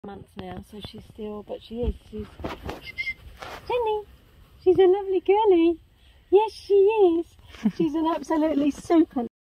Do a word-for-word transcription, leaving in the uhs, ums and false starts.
months now, so she's still, but she is, she's, Jenny, she's a lovely girlie. Yes, she is. She's an absolutely super